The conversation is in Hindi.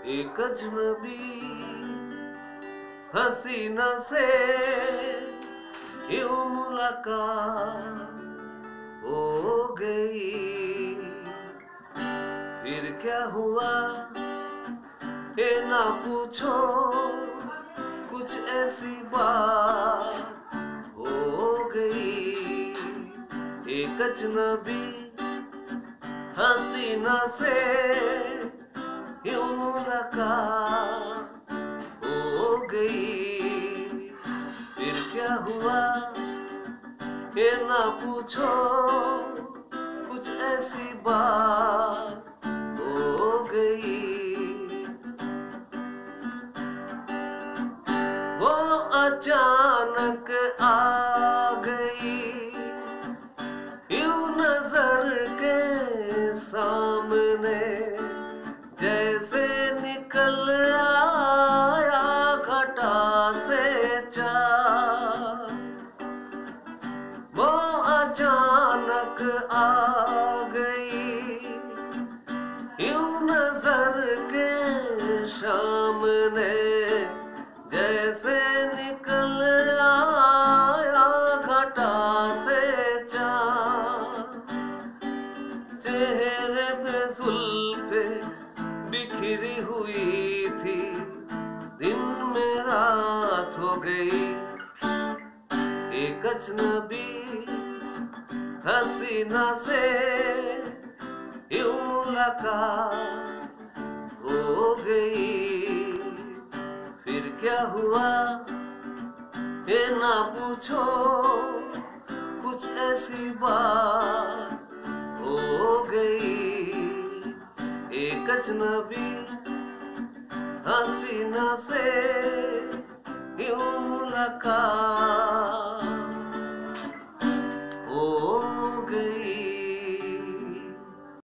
एक अजनबी हसीना से यूं मुलाकात हो गई। फिर क्या हुआ ये ना पूछो, कुछ ऐसी बात हो गई। एक अजनबी हसीना से यूं मुलाकात हो गई। फिर क्या हुआ ये ना पूछो, कुछ ऐसी बात हो गई। वो अचानक आ गई यूं नजर के सामने, जैसे निकल आया घटा से चाँद। वो अचानक आ गई यूं नजर के सामने, जैसे निकल आया घटा से चाँद। चेहरे पे जुल्फे बिखरी हुई थी, दिन में रात हो गई। एक अजनबी हसीना से यूं मुलाकात हो गई। फिर क्या हुआ ये ना पूछो, कुछ ऐसी बात हो गई। एक अजनबी हसीना से यूं मुलाकात हो गई।